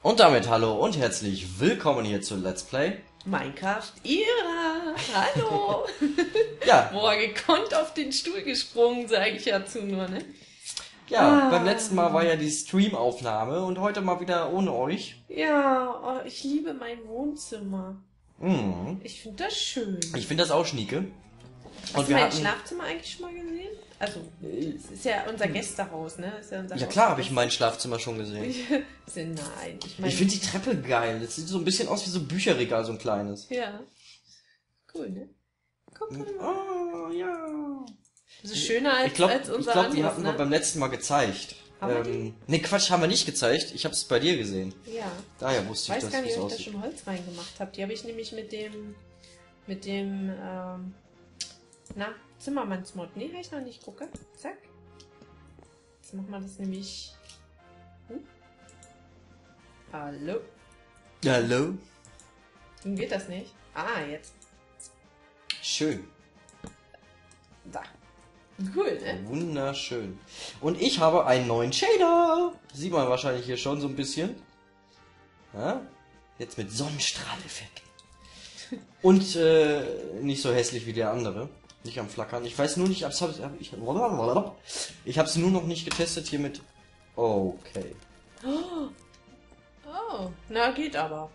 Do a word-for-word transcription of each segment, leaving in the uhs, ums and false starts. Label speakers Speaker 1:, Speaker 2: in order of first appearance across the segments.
Speaker 1: Und damit hallo und herzlich willkommen hier zu Let's Play
Speaker 2: Minecraft Ira. Hallo.
Speaker 1: Ja.
Speaker 2: Boah, gekonnt auf den Stuhl gesprungen, sage ich ja zu nur, ne?
Speaker 1: Ja,
Speaker 2: ah.
Speaker 1: beim letzten Mal war ja die Streamaufnahme und heute mal wieder ohne euch.
Speaker 2: Ja, oh, ich liebe mein Wohnzimmer.
Speaker 1: Mhm.
Speaker 2: Ich finde das schön.
Speaker 1: Ich finde das auch schnieke.
Speaker 2: Hast
Speaker 1: und
Speaker 2: du
Speaker 1: wir
Speaker 2: mein
Speaker 1: hatten...
Speaker 2: Schlafzimmer eigentlich schon mal gesehen? Also, es ist ja unser Gästehaus, ne? Ist ja unser
Speaker 1: Ja
Speaker 2: Haus.
Speaker 1: klar, habe ich mein Schlafzimmer schon gesehen.
Speaker 2: Nein, ich meine...
Speaker 1: Ich finde die Treppe geil. Das sieht so ein bisschen aus wie so ein Bücherregal, so ein kleines.
Speaker 2: Ja. Cool, ne? Guck mal.
Speaker 1: Oh, ja.
Speaker 2: So schöner als,
Speaker 1: ich glaub,
Speaker 2: als unser
Speaker 1: Ich glaube, die
Speaker 2: anderes,
Speaker 1: hatten
Speaker 2: ne?
Speaker 1: wir beim letzten Mal gezeigt.
Speaker 2: Haben wir
Speaker 1: ähm, ne, Quatsch, haben wir nicht gezeigt. Ich habe es bei dir gesehen.
Speaker 2: Ja.
Speaker 1: Daher wusste
Speaker 2: Ich
Speaker 1: ich,
Speaker 2: weiß
Speaker 1: dass
Speaker 2: gar
Speaker 1: es
Speaker 2: nicht, ob ich da
Speaker 1: aussieht.
Speaker 2: schon Holz reingemacht habe. Die habe ich nämlich mit dem, mit dem, ähm, na, Zimmermannsmod. Nee, habe ich noch nicht. Gucke. Zack. Jetzt machen wir das nämlich. Hm? Hallo.
Speaker 1: Hallo.
Speaker 2: Nun geht das nicht. Ah, jetzt.
Speaker 1: Schön.
Speaker 2: Da. Cool, ne?
Speaker 1: Wunderschön. Und ich habe einen neuen Shader. Sieht man wahrscheinlich hier schon so ein bisschen. Ja? Jetzt mit Sonnenstrahleffekt. Und äh, nicht so hässlich wie der andere. Nicht am Flackern. Ich weiß nur nicht, ich habe ich, ich hab's nur noch nicht getestet hier mit... Okay.
Speaker 2: Oh. Oh. Na, geht aber.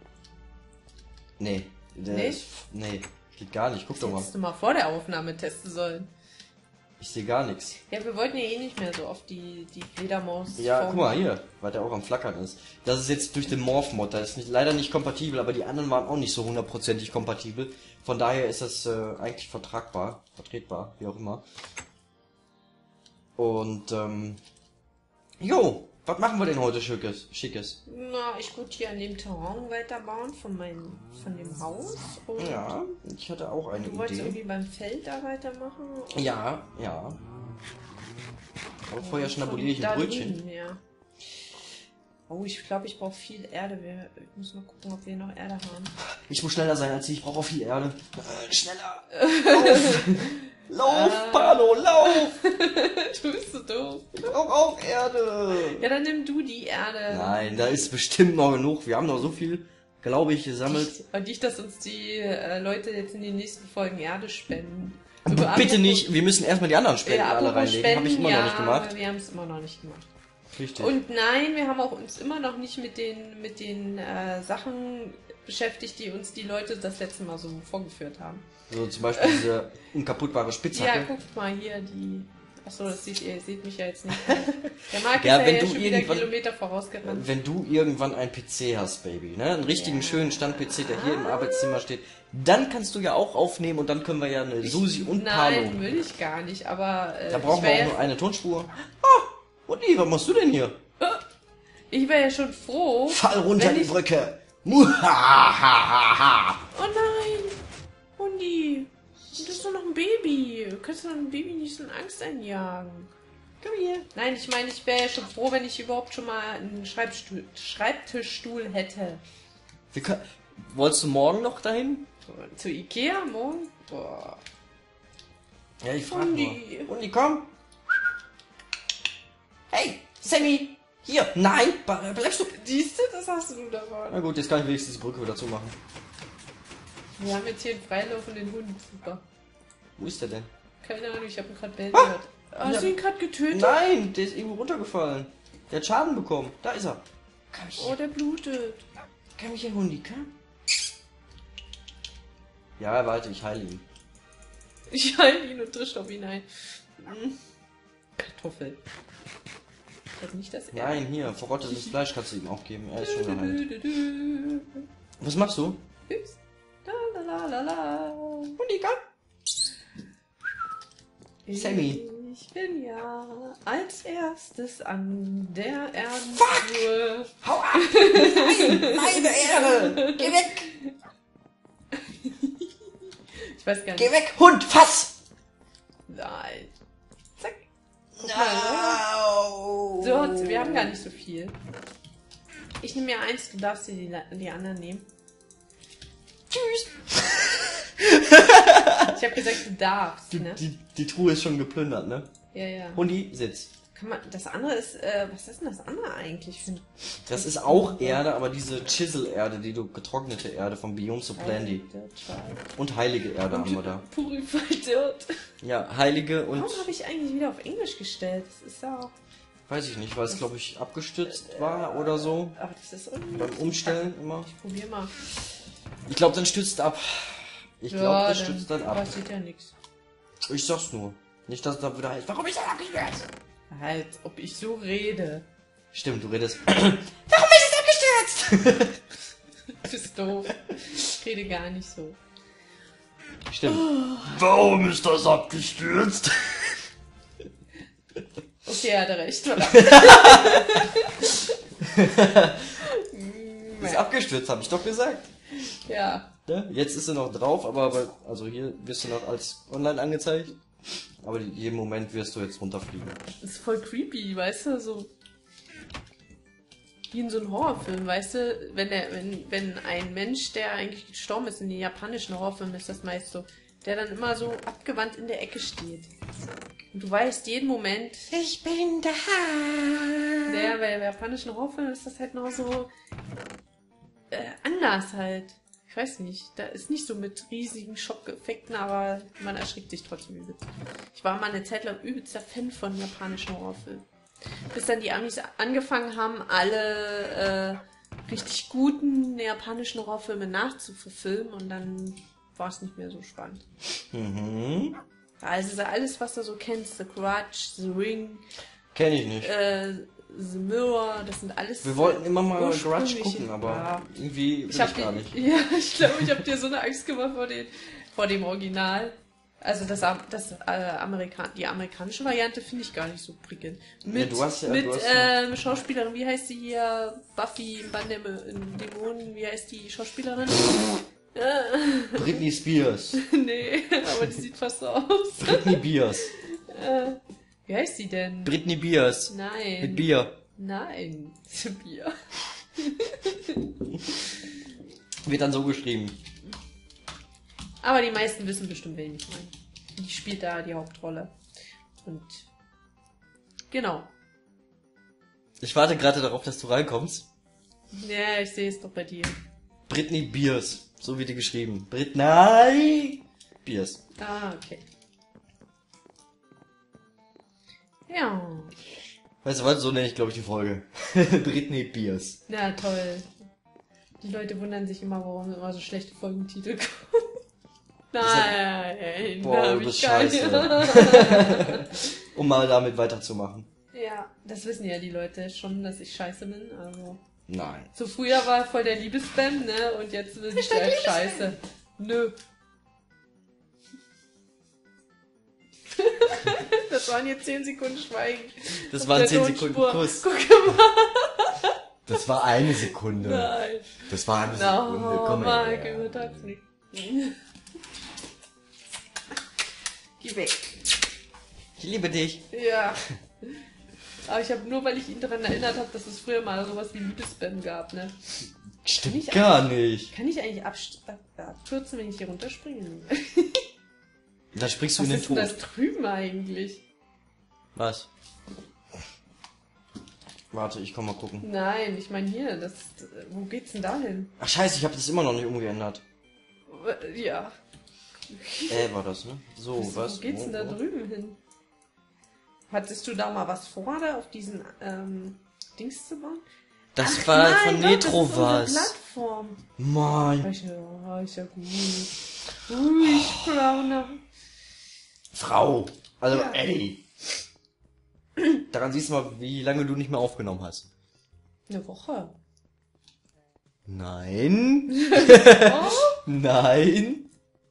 Speaker 1: Nee. Der
Speaker 2: Nee?
Speaker 1: Ist, nee. Geht gar nicht. Guck doch mal.
Speaker 2: Hättest du mal vor der Aufnahme testen sollen.
Speaker 1: Ich sehe gar nichts.
Speaker 2: Ja, wir wollten ja eh nicht mehr so oft die, die Fledermaus.
Speaker 1: Ja,
Speaker 2: Form-
Speaker 1: guck mal hier, weil der auch am Flackern ist. Das ist jetzt durch den Morph-Mod, das ist nicht, leider nicht kompatibel, aber die anderen waren auch nicht so hundertprozentig kompatibel. Von daher ist das äh, eigentlich vertragbar, vertretbar, wie auch immer. Und, ähm, jo, was machen wir denn heute Schickes? Schickes?
Speaker 2: Na, ich würde hier an dem Terrain weiterbauen von meinem, von dem Haus. Und
Speaker 1: Ja, ich hatte auch eine
Speaker 2: du wolltest
Speaker 1: Idee.
Speaker 2: irgendwie beim Feld da weitermachen. Und
Speaker 1: Ja, ja. Aber vorher
Speaker 2: und
Speaker 1: schnabuliere ich
Speaker 2: da
Speaker 1: ein Brötchen.
Speaker 2: drüben, ja. Oh, ich glaube, ich brauche viel Erde. Wir, ich muss mal gucken, ob wir noch Erde haben.
Speaker 1: Ich muss schneller sein als ich, ich brauche auch viel Erde. Äh, schneller! Lauf! Lauf,
Speaker 2: Ah.
Speaker 1: Pano, lauf!
Speaker 2: Du bist so doof.
Speaker 1: Ich brauche auch Erde!
Speaker 2: Ja, dann nimm du die Erde.
Speaker 1: Nein, da ist bestimmt noch genug. Wir haben noch so viel, glaube ich, gesammelt.
Speaker 2: Und nicht, dass uns die äh, Leute jetzt in den nächsten Folgen Erde spenden.
Speaker 1: B
Speaker 2: Aber
Speaker 1: bitte
Speaker 2: apropos-
Speaker 1: nicht, wir müssen erstmal die anderen Spenden
Speaker 2: Ja,
Speaker 1: alle
Speaker 2: apropos
Speaker 1: reinlegen. Habe ich immer
Speaker 2: ja,
Speaker 1: noch nicht gemacht.
Speaker 2: Wir haben es immer noch nicht gemacht.
Speaker 1: Richtig.
Speaker 2: Und nein, wir haben auch uns immer noch nicht mit den, mit den äh, Sachen beschäftigt, die uns die Leute das letzte Mal so vorgeführt haben.
Speaker 1: So zum Beispiel diese unkaputtbare
Speaker 2: Ja,
Speaker 1: Spitzhacke.
Speaker 2: guckt mal hier, die... Achso, das seht ihr, ihr seht mich ja jetzt nicht. Der Marc
Speaker 1: Ja,
Speaker 2: ist
Speaker 1: wenn
Speaker 2: ja, ja
Speaker 1: du
Speaker 2: schon wieder
Speaker 1: irgendwann-
Speaker 2: Kilometer vorausgerannt.
Speaker 1: Wenn du irgendwann einen P C hast, Baby, ne? Einen richtigen
Speaker 2: Ja.
Speaker 1: schönen Stand-P C, der hier im Arbeitszimmer steht, dann kannst du ja auch aufnehmen und dann können wir ja eine Susi und
Speaker 2: Nein,
Speaker 1: Palo.
Speaker 2: will ich gar nicht, aber... Äh,
Speaker 1: Da brauchen
Speaker 2: ich
Speaker 1: wir
Speaker 2: wär
Speaker 1: auch
Speaker 2: ja,
Speaker 1: nur eine Tonspur. Ah, Onni, was machst du denn hier?
Speaker 2: Ich wäre ja schon froh...
Speaker 1: Fall runter
Speaker 2: wenn
Speaker 1: die
Speaker 2: ich-
Speaker 1: Brücke. Muhahaha.
Speaker 2: Oh nein! Hundi! Du bist doch noch ein Baby. Du kannst doch einem Baby nicht so eine Angst einjagen.
Speaker 1: Komm hier.
Speaker 2: Nein, ich meine, ich wäre ja schon froh, wenn ich überhaupt schon mal einen Schreibstuhl, Schreibtischstuhl hätte.
Speaker 1: Wir können, wolltest du morgen noch dahin?
Speaker 2: Zu Ikea morgen? Boah.
Speaker 1: Ja, ich frage
Speaker 2: Hundi.
Speaker 1: nur. Hundi, komm. Hey, Sammy. Hier. Nein, ble- bleibst du.
Speaker 2: Siehst du, das hast du davon.
Speaker 1: Na gut, jetzt kann ich wenigstens die Brücke wieder zumachen.
Speaker 2: Wir haben jetzt hier einen freilaufenden Hund. Super.
Speaker 1: Wo ist der denn?
Speaker 2: Keine Ahnung, ich habe ihn gerade bellen
Speaker 1: Ah!
Speaker 2: gehört. Hast du ihn gerade getötet?
Speaker 1: Nein, der ist irgendwo runtergefallen. Der hat Schaden bekommen. Da ist er. Komm
Speaker 2: Oh,
Speaker 1: hier.
Speaker 2: der blutet.
Speaker 1: Komm hier, Hundi, komm. Ja, warte, ich heile ihn.
Speaker 2: Ich halte ihn und trisch auf ihn ein. Mm. Kartoffel. Also nicht das er.
Speaker 1: Nein, hier, verrottetes Fleisch kannst du ihm auch geben. Er ist schon geheilt.
Speaker 2: Du, du, du, du.
Speaker 1: Was machst du?
Speaker 2: Ups. La la la la la.
Speaker 1: Hundi, komm. Sammy.
Speaker 2: Ich bin ja als erstes an der Ernte.
Speaker 1: Hau ab! Nein, meine Ehre! Geh weg!
Speaker 2: Ich weiß gar nicht.
Speaker 1: Geh weg, Hund, fass!
Speaker 2: Nein. Zack.
Speaker 1: Au.
Speaker 2: So, wir haben gar nicht so viel. Ich nehme mir eins, du darfst dir die, die anderen nehmen.
Speaker 1: Tschüss!
Speaker 2: Ich habe gesagt, du darfst,
Speaker 1: Die,
Speaker 2: ne?
Speaker 1: die, die Truhe ist schon geplündert, ne?
Speaker 2: Ja, ja.
Speaker 1: Hundi, sitz.
Speaker 2: Kann man, das andere ist, äh, was ist denn das andere eigentlich für ein...
Speaker 1: Das ist auch Erde, aber diese Chisel-Erde, die du getrocknete Erde von Beyond so Plenty. Und heilige Erde haben wir da.
Speaker 2: Purified Dirt.
Speaker 1: Ja, heilige und...
Speaker 2: Warum habe ich eigentlich wieder auf Englisch gestellt? Das ist ja...
Speaker 1: Weiß ich nicht, weil es glaube ich abgestürzt war oder so.
Speaker 2: Aber das ist irgendwie...
Speaker 1: Beim Umstellen immer.
Speaker 2: Ich probier mal.
Speaker 1: Ich glaube, dann stürzt ab. Ich glaube,
Speaker 2: Ja,
Speaker 1: das
Speaker 2: dann
Speaker 1: stürzt dann ab.
Speaker 2: passiert ja nichts.
Speaker 1: Ich sag's nur. Nicht, dass es da wieder heißt, warum ist er abgestürzt?
Speaker 2: Halt, ob ich so rede.
Speaker 1: Stimmt, du redest. Warum ist es abgestürzt?
Speaker 2: Du bist doof. Ich rede gar nicht so.
Speaker 1: Stimmt. Warum ist das abgestürzt?
Speaker 2: Okay, er hatte recht.
Speaker 1: Ist abgestürzt, habe ich doch gesagt.
Speaker 2: Ja.
Speaker 1: Ja, jetzt ist sie noch drauf, aber bei, also hier wirst du noch als online angezeigt. Aber in jedem Moment wirst du jetzt runterfliegen.
Speaker 2: Das ist voll creepy, weißt du, so wie in so einem Horrorfilm, weißt du, wenn der, wenn, wenn ein Mensch, der eigentlich gestorben ist, in den japanischen Horrorfilmen ist das meist so, der dann immer so abgewandt in der Ecke steht. Und du weißt jeden Moment,
Speaker 1: Ich bin da.
Speaker 2: der, bei japanischen Horrorfilmen ist das halt noch so äh, anders halt. Ich weiß nicht, da ist nicht so mit riesigen Schockeffekten, aber man erschrickt sich trotzdem übelst. Ich war mal eine Zeit lang übelster Fan von japanischen Horrorfilmen. Bis dann die Amis angefangen haben, alle äh, richtig guten japanischen Horrorfilme nachzuverfilmen und dann war es nicht mehr so spannend.
Speaker 1: Mhm.
Speaker 2: Also alles, was du so kennst, The Grudge, The Ring,
Speaker 1: Kenn ich nicht.
Speaker 2: äh, The Mirror, das sind alles...
Speaker 1: Wir wollten immer mal Grudge
Speaker 2: ursprüngliche-
Speaker 1: gucken, aber
Speaker 2: Ja.
Speaker 1: irgendwie will
Speaker 2: Ich
Speaker 1: ich,
Speaker 2: hab
Speaker 1: gar
Speaker 2: die-
Speaker 1: nicht.
Speaker 2: Ja, ich glaube, ich habe dir so eine Angst gemacht vor, den, vor dem Original. Also das, Am- das äh, Amerika die amerikanische Variante finde ich gar nicht so prickelnd. Mit,
Speaker 1: du hast ja-
Speaker 2: mit
Speaker 1: du hast ja-
Speaker 2: ähm, Schauspielerin, wie heißt sie hier? Buffy im Band der Me- in Dämonen, wie heißt die Schauspielerin? äh,
Speaker 1: Britney Spears.
Speaker 2: nee, aber die sieht fast so aus.
Speaker 1: Britney Beers.
Speaker 2: äh, wie heißt sie denn?
Speaker 1: Britney Beers.
Speaker 2: Nein.
Speaker 1: Mit Bier.
Speaker 2: Nein. Bier.
Speaker 1: Wird dann so geschrieben.
Speaker 2: Aber die meisten wissen bestimmt, wen ich meine. Die spielt da die Hauptrolle. Und genau.
Speaker 1: Ich warte gerade darauf, dass du reinkommst.
Speaker 2: Ja, ich sehe es doch bei dir.
Speaker 1: Britney Beers. So wird die geschrieben. Britney Beers.
Speaker 2: Ah, okay. Ja.
Speaker 1: Weißt du was? So nenne ich, glaube ich, die Folge. Britney Beers.
Speaker 2: Na toll. Die Leute wundern sich immer, warum immer so schlechte Folgentitel kommen. Nein,
Speaker 1: Boah,
Speaker 2: da hab
Speaker 1: du bist
Speaker 2: ich keine.
Speaker 1: scheiße. Um mal damit weiterzumachen.
Speaker 2: Ja, das wissen ja die Leute schon, dass ich scheiße bin. Also
Speaker 1: Nein.
Speaker 2: so früher war voll der Liebesspam, ne? Und jetzt bin ich halt scheiße. Nö. Das waren jetzt zehn Sekunden Schweigen.
Speaker 1: Das
Speaker 2: Auf
Speaker 1: waren
Speaker 2: der
Speaker 1: zehn Sekunden
Speaker 2: Tonspur.
Speaker 1: Kuss.
Speaker 2: Guck mal.
Speaker 1: Das war eine Sekunde.
Speaker 2: Nein.
Speaker 1: Das war eine
Speaker 2: No,
Speaker 1: Sekunde. Komm mal
Speaker 2: Marc,
Speaker 1: her.
Speaker 2: übertreib's nicht. Geh weg.
Speaker 1: Ich liebe dich.
Speaker 2: Ja. Aber ich habe nur, weil ich ihn daran erinnert habe, dass es früher mal sowas wie Liebesspam gab, ne?
Speaker 1: Stimmt
Speaker 2: Nicht
Speaker 1: gar nicht.
Speaker 2: Kann ich eigentlich abst- ab- abkürzen, wenn ich hier runterspringe?
Speaker 1: Da springst du
Speaker 2: Was
Speaker 1: in den
Speaker 2: ist denn
Speaker 1: Tod.
Speaker 2: das drüben eigentlich?
Speaker 1: Was? Warte, ich komm mal gucken.
Speaker 2: Nein, ich meine hier, das, wo geht's denn da hin?
Speaker 1: Ach scheiße, ich habe das immer noch nicht umgeändert.
Speaker 2: Ja.
Speaker 1: Äh, war das, ne? So,
Speaker 2: Was,
Speaker 1: was?
Speaker 2: Wo geht's denn da
Speaker 1: Wo- wo?
Speaker 2: drüben hin? Hattest du da mal was vor, da auf diesen ähm, Dings zu bauen?
Speaker 1: Das
Speaker 2: Ach,
Speaker 1: war
Speaker 2: nein,
Speaker 1: von
Speaker 2: doch,
Speaker 1: Netro
Speaker 2: das ist unsere
Speaker 1: was.
Speaker 2: Plattform.
Speaker 1: Mann.
Speaker 2: Ich, ja, ist ja gut. Ruhig, Braune.
Speaker 1: Frau. Also,
Speaker 2: Ja.
Speaker 1: ey. Daran siehst du mal, wie lange du nicht mehr aufgenommen hast.
Speaker 2: Eine Woche.
Speaker 1: Nein.
Speaker 2: Oh,
Speaker 1: Nein.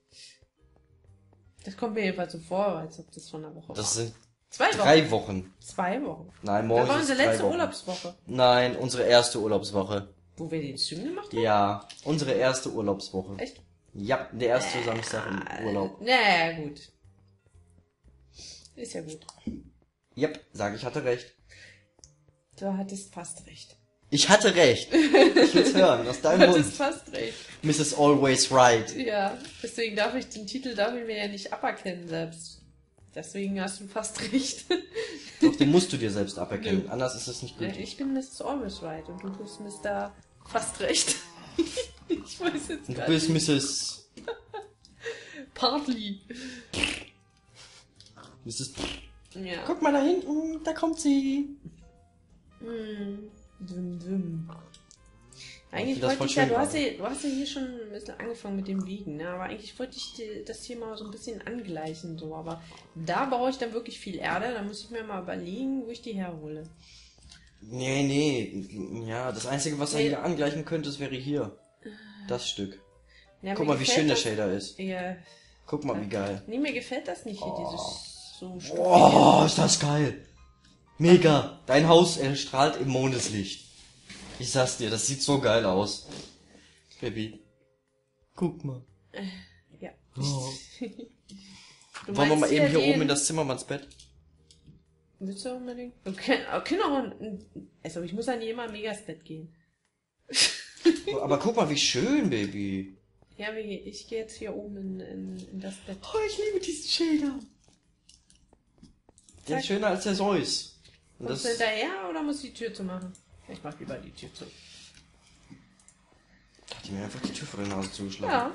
Speaker 2: das kommt mir jedenfalls so vor, als ob das von einer Woche
Speaker 1: Das
Speaker 2: war.
Speaker 1: sind
Speaker 2: Zwei Wochen.
Speaker 1: drei Wochen.
Speaker 2: Zwei Wochen.
Speaker 1: Nein,
Speaker 2: Das
Speaker 1: morgen
Speaker 2: war
Speaker 1: ist
Speaker 2: unsere
Speaker 1: drei
Speaker 2: letzte
Speaker 1: Wochen.
Speaker 2: Urlaubswoche.
Speaker 1: Nein, unsere erste Urlaubswoche.
Speaker 2: Wo wir den Stream gemacht haben?
Speaker 1: Ja, unsere erste Urlaubswoche.
Speaker 2: Echt?
Speaker 1: Ja, der erste Samstag im Urlaub.
Speaker 2: Na gut. Ist ja gut.
Speaker 1: Yep, sag ich hatte recht.
Speaker 2: Du hattest fast recht.
Speaker 1: Ich hatte recht. Ich will's hören, aus
Speaker 2: Du
Speaker 1: deinem
Speaker 2: hattest
Speaker 1: Mund.
Speaker 2: fast recht.
Speaker 1: Missus Always Right.
Speaker 2: Ja, deswegen darf ich den Titel darf ich mir ja nicht aberkennen selbst. Deswegen hast du fast recht.
Speaker 1: Doch, den musst du dir selbst aberkennen.
Speaker 2: Nö.
Speaker 1: Anders ist es nicht
Speaker 2: Ja,
Speaker 1: gut.
Speaker 2: ich bin Missus Always Right und du bist Mister Fast Recht. Ich weiß jetzt
Speaker 1: Und du
Speaker 2: gar
Speaker 1: bist
Speaker 2: nicht.
Speaker 1: Misses
Speaker 2: Partly.
Speaker 1: Misses
Speaker 2: Ja.
Speaker 1: Guck mal da hinten, da kommt sie.
Speaker 2: Hm. Dum, dum. Eigentlich
Speaker 1: Ich find das
Speaker 2: wollte
Speaker 1: voll
Speaker 2: ich ja,
Speaker 1: schön
Speaker 2: du hast
Speaker 1: gerade.
Speaker 2: ja, du hast ja hier schon ein bisschen angefangen mit dem Wiegen, ne? Aber eigentlich wollte ich dir das hier mal so ein bisschen angleichen, so. Aber da brauche ich dann wirklich viel Erde, da muss ich mir mal überlegen, wo ich die herhole.
Speaker 1: Nee, nee. Ja, das Einzige, was er
Speaker 2: Nee.
Speaker 1: hier angleichen könnte, wäre hier. Das Stück.
Speaker 2: Ja,
Speaker 1: Guck
Speaker 2: mir
Speaker 1: mal, wie
Speaker 2: gefällt
Speaker 1: schön der
Speaker 2: das-
Speaker 1: Shader ist.
Speaker 2: Ja.
Speaker 1: Guck mal, wie geil.
Speaker 2: Nee, mir gefällt das nicht hier,
Speaker 1: Oh.
Speaker 2: dieses so stoffige.
Speaker 1: Oh, ist das geil. Mega. Dein Haus erstrahlt im Mondeslicht. Ich sag's dir, das sieht so geil aus. Baby. Guck mal.
Speaker 2: Ja.
Speaker 1: Oh.
Speaker 2: Du
Speaker 1: Wollen wir
Speaker 2: meinst
Speaker 1: mal eben hier
Speaker 2: den-
Speaker 1: oben in das Zimmermannsbett?
Speaker 2: Willst du unbedingt? Okay, okay, noch ein, also ich muss ja nie immer im Megastat gehen.
Speaker 1: Aber guck mal, wie schön, Baby.
Speaker 2: Ja, wie, ich gehe jetzt hier oben in, in, in das Bett.
Speaker 1: Oh, ich liebe diesen Shader. Der ist
Speaker 2: Zack.
Speaker 1: schöner als der Zeus. Und
Speaker 2: Kommst
Speaker 1: das,
Speaker 2: du hinterher oder muss ich die Tür zu machen? Ich mach lieber die Tür zu.
Speaker 1: hat die mir einfach die Tür vor der Nase zugeschlagen.
Speaker 2: Ja.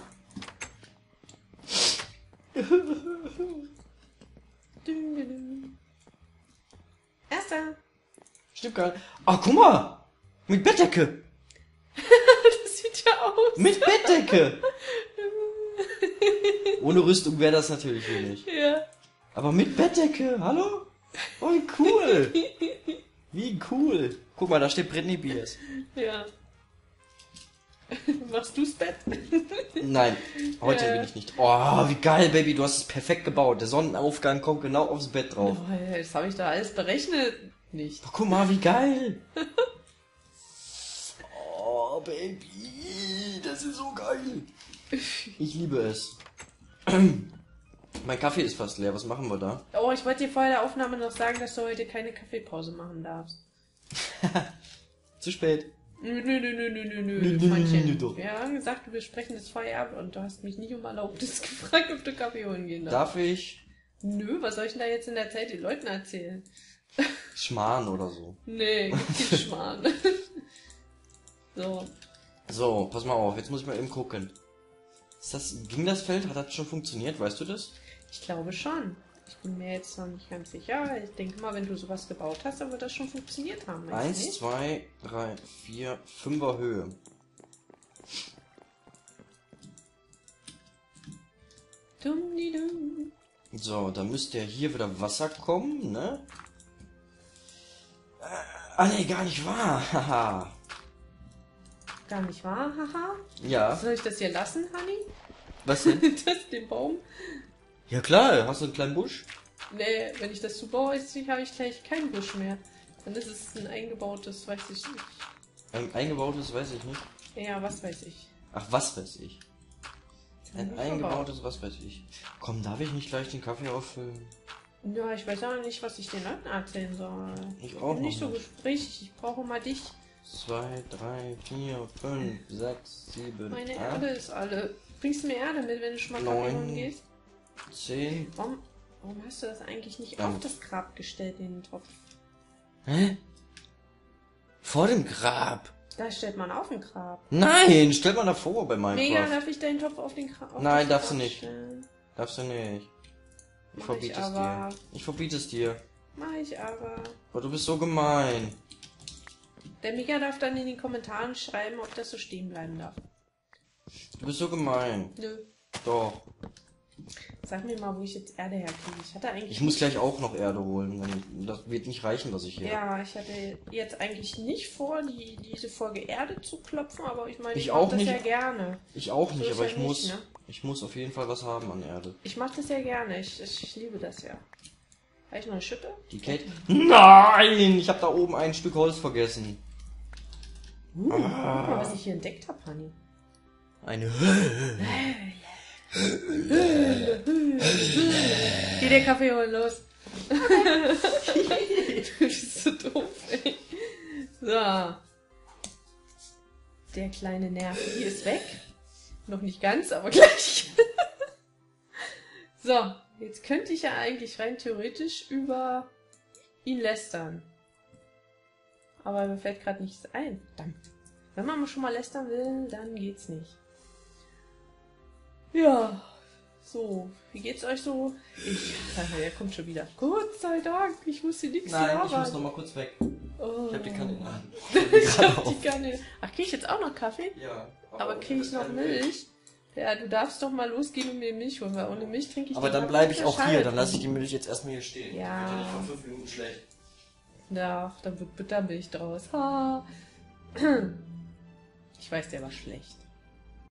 Speaker 2: Dün, dün, dün. Erster.
Speaker 1: Stimmt gar nicht. Ah, guck mal. Mit Bettdecke.
Speaker 2: Das sieht ja aus.
Speaker 1: Mit Bettdecke. Ohne Rüstung wäre das natürlich hier nicht.
Speaker 2: Ja.
Speaker 1: Aber mit Bettdecke. Hallo? Oh, wie cool. Wie cool. Guck mal, da steht Britney Spears.
Speaker 2: Ja. Machst du's Bett?
Speaker 1: Nein, heute
Speaker 2: Ja.
Speaker 1: bin ich nicht. Oh, wie geil, Baby. Du hast es perfekt gebaut. Der Sonnenaufgang kommt genau aufs Bett drauf.
Speaker 2: Oh, das habe ich da alles berechnet. Nicht.
Speaker 1: Oh, guck mal, wie geil. Oh, Baby. Das ist so geil. Ich liebe es. Mein Kaffee ist fast leer. Was machen wir da?
Speaker 2: Oh, ich wollte dir vor der Aufnahme noch sagen, dass du heute keine Kaffeepause machen darfst.
Speaker 1: Zu spät.
Speaker 2: Nö, nö, nö, nö, nö, nö,
Speaker 1: Nö,
Speaker 2: nö,
Speaker 1: nö,
Speaker 2: Freundchen.
Speaker 1: nö, doch.
Speaker 2: Wir haben gesagt, wir sprechen das Feierabend und du hast mich nicht um Erlaubnis gefragt, ob du Kaffee holen gehen darfst.
Speaker 1: Darf ich
Speaker 2: Nö, was soll ich denn da jetzt in der Zeit den Leuten erzählen?
Speaker 1: Schmarrn oder so?
Speaker 2: Nee, gibt keinen Schmarrn. So.
Speaker 1: So, pass mal auf. Jetzt muss ich mal eben gucken. Ist das, ging das Feld? Hat das schon funktioniert? Weißt du das?
Speaker 2: Ich glaube schon. Ich bin mir jetzt noch nicht ganz sicher. Ich denke mal, wenn du sowas gebaut hast, dann wird das schon funktioniert haben. meinst du
Speaker 1: Eins,
Speaker 2: nicht?
Speaker 1: zwei, drei, vier, fünfer Höhe.
Speaker 2: Dum, di, dum.
Speaker 1: So, da müsste ja hier wieder Wasser kommen, ne? Äh, ah, nee, gar nicht wahr. Haha.
Speaker 2: Gar nicht wahr, haha.
Speaker 1: Ja.
Speaker 2: Soll ich das hier lassen, Honey?
Speaker 1: Was denn?
Speaker 2: Das, den Baum?
Speaker 1: Ja klar, hast du einen kleinen Busch?
Speaker 2: Nee, wenn ich das zubaue, habe ich gleich keinen Busch mehr. Dann ist es ein eingebautes, weiß ich nicht.
Speaker 1: Ein eingebautes, weiß ich nicht.
Speaker 2: Ja, was weiß ich.
Speaker 1: Ach, was weiß ich. Ein
Speaker 2: Busch
Speaker 1: eingebautes, was weiß ich. Komm, darf ich nicht gleich den Kaffee auffüllen?
Speaker 2: verbaut. Ja, ich weiß auch nicht, was ich den Leuten erzählen soll.
Speaker 1: Ich auch
Speaker 2: bin nicht
Speaker 1: noch
Speaker 2: so
Speaker 1: nicht.
Speaker 2: gesprächig. Ich brauche mal dich.
Speaker 1: Zwei, drei, vier, fünf, sechs, sieben,
Speaker 2: Meine
Speaker 1: acht,
Speaker 2: Erde ist alle. Bringst du mir Erde mit, wenn du schon mal Kaffee
Speaker 1: Neun.
Speaker 2: holen gehst?
Speaker 1: zehn.
Speaker 2: Warum, warum hast du das eigentlich nicht
Speaker 1: Ähm.
Speaker 2: auf das Grab gestellt, den Topf?
Speaker 1: Hä? Vor dem Grab.
Speaker 2: Da stellt man auf den Grab.
Speaker 1: Nein, stell mal davor bei
Speaker 2: Mega,
Speaker 1: Minecraft.
Speaker 2: darf ich deinen Topf auf den Grab?
Speaker 1: Nein, darfst du nicht.
Speaker 2: Stellen?
Speaker 1: Darfst du nicht. Ich
Speaker 2: Mach
Speaker 1: verbiete
Speaker 2: ich
Speaker 1: es
Speaker 2: aber.
Speaker 1: dir. Ich verbiete es dir.
Speaker 2: Mach ich aber.
Speaker 1: Aber du bist so gemein.
Speaker 2: Der Mika darf dann in den Kommentaren schreiben, ob das so stehen bleiben darf.
Speaker 1: Du bist so gemein.
Speaker 2: Nö.
Speaker 1: Doch.
Speaker 2: Sag mir mal, wo ich jetzt Erde herkriege. Ich hatte eigentlich.
Speaker 1: Ich muss gleich auch noch Erde holen. Wenn- Das wird nicht reichen, was ich hier habe.
Speaker 2: Ja, ich hatte jetzt eigentlich nicht vor, die, diese Folge Erde zu klopfen, aber ich meine,
Speaker 1: Ich
Speaker 2: ich,
Speaker 1: auch
Speaker 2: mach das
Speaker 1: nicht.
Speaker 2: ja gerne.
Speaker 1: Ich auch
Speaker 2: So
Speaker 1: nicht,
Speaker 2: ist
Speaker 1: aber
Speaker 2: ja
Speaker 1: ich
Speaker 2: nicht,
Speaker 1: muss.
Speaker 2: ne?
Speaker 1: Ich muss auf jeden Fall was haben an Erde.
Speaker 2: Ich mache das ja gerne. Ich, ich liebe das ja. Habe ich noch eine Schippe?
Speaker 1: Die Kate. Nein! Ich habe da oben ein Stück Holz vergessen.
Speaker 2: Uh, guck mal, was ich hier entdeckt habe, Honey.
Speaker 1: Eine.
Speaker 2: Geh der Kaffee holen, los. Du bist so doof, ey. So. Der kleine Nerv hier ist weg. Noch nicht ganz, aber gleich. So, Jetzt könnte ich ja eigentlich rein theoretisch über ihn lästern. Aber mir fällt gerade nichts ein. Verdammt. Wenn man schon mal lästern will, dann geht's nicht. Ja, so. Wie geht's euch so? Ich, er kommt schon wieder. Gott sei Dank, ich muss hier nichts
Speaker 1: Nein, ich muss noch mal kurz weg.
Speaker 2: Oh.
Speaker 1: Ich hab die Kanne in der Hand.
Speaker 2: Ich hab die Kanne. Ach, krieg ich jetzt auch noch Kaffee?
Speaker 1: Ja.
Speaker 2: Aber krieg ich noch Milch? Ja, du darfst doch mal losgehen und mir Milch holen, weil ohne Milch trinke ich
Speaker 1: Aber
Speaker 2: die
Speaker 1: dann
Speaker 2: Kaffee
Speaker 1: bleibe ich auch
Speaker 2: Schale
Speaker 1: hier, dann lasse ich
Speaker 2: trinken.
Speaker 1: die Milch jetzt erstmal hier stehen.
Speaker 2: Ja.
Speaker 1: Die wird ja nicht von fünf Minuten schlecht.
Speaker 2: Ja, da wird Buttermilch draus. Ha. Ich weiß, der war schlecht.